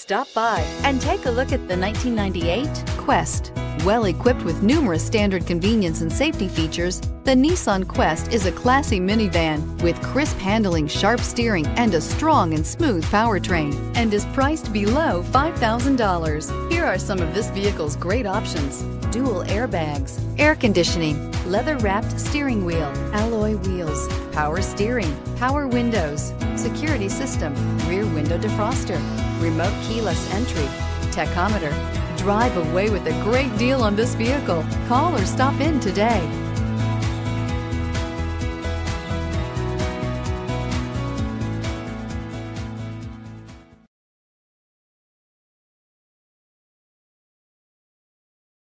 Stop by and take a look at the 1998 Quest. Well equipped with numerous standard convenience and safety features, the Nissan Quest is a classy minivan with crisp handling, sharp steering, and a strong and smooth powertrain, and is priced below $5,000. Here are some of this vehicle's great options: dual airbags, air conditioning, leather-wrapped steering wheel, alloy wheels, power steering, power windows, security system, rear window defroster, remote keyless entry, tachometer. Drive away with a great deal on this vehicle. Call or stop in today.